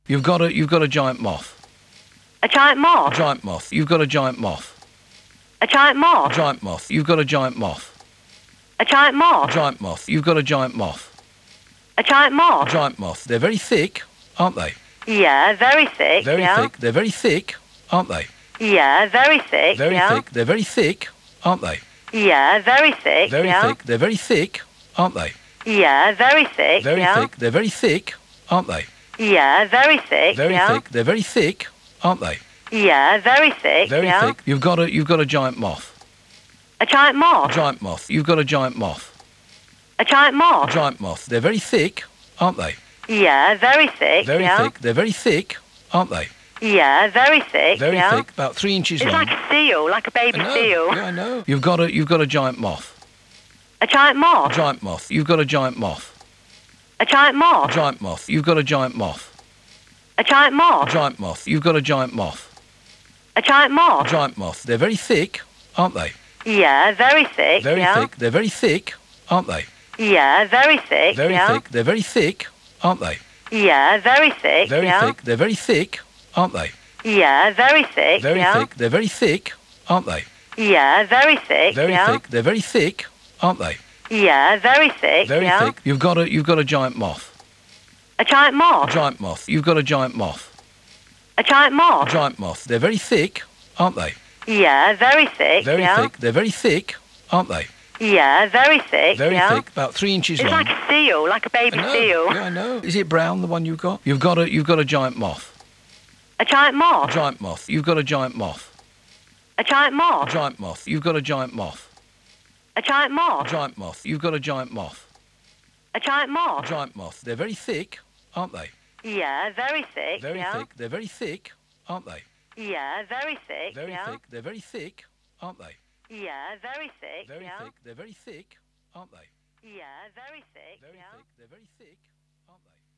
You've got a giant moth. A giant moth? A giant moth. You've got a giant moth. A giant moth? A giant moth. You've got a giant moth. A giant moth? A giant moth. You've got a giant moth. A giant moth? A giant moth. They're very thick, aren't they? Yeah, very thick. Very yeah. thick. They're very thick, aren't they? Yeah, very thick. Very yeah. thick. They're very thick, aren't they? Yeah, very thick. Very yeah. thick. They're very thick, aren't they? Yeah, very thick. Very yeah. thick. They're very thick, aren't they? Yeah, very thick. Very yeah. thick. They're very thick, aren't they? Yeah, very thick. Very yeah. thick. You've got a giant moth. A giant moth? A giant moth. You've got a giant moth. A giant A moth? giant moth. They're very thick, aren't they? Yeah, very thick. Very yeah. thick. They're very thick, aren't they? Yeah, very thick. Very yeah. thick. About 3 inches It's long. like a seal, like a baby I know. seal. Yeah, I know. You've got a giant moth. A giant moth? A giant moth. You've got a giant moth. A giant A moth? giant moth. You've got a giant moth. A giant A moth? giant moth. You've got a giant moth. A giant A moth? giant moth. They're very thick, aren't they? Yeah, very thick. Very yeah. thick. They're very thick, aren't they? Yeah, very thick. Very yeah. thick. They're very thick, aren't they? Yeah, very thick. Very yeah. thick. They're very thick, aren't they? Yeah, very thick. Very yeah. thick. They're very thick, aren't they? Yeah, very thick. Very yeah. thick. They're very thick, aren't they? Yeah, very thick. Very yeah. thick. You've got a giant moth. A giant A moth? giant moth. You've got a giant moth. A giant A moth? giant moth. They're very thick, aren't they? Yeah, very thick. Very yeah. thick. They're very thick, aren't they? Yeah, very thick. Very yeah. thick. About 3 inches It's long. like a seal, like a baby I know. seal. Yeah, I know. Is it brown, the one you've got? You've got a giant moth. A giant A moth? giant moth. You've got a giant moth. A giant A moth? giant moth. You've got a giant moth. A giant A moth? giant moth. You've got a giant moth. A giant A moth? giant moth. They're very thick, aren't they? Yeah, very thick. Very yeah. thick. They're very thick, aren't they? Yeah, very thick. Very yeah. thick. They're very thick, aren't they? Yeah, very thick. Very yeah. thick. They're very thick, aren't they? Yeah, very thick. Very yeah. thick. They're very thick, aren't they?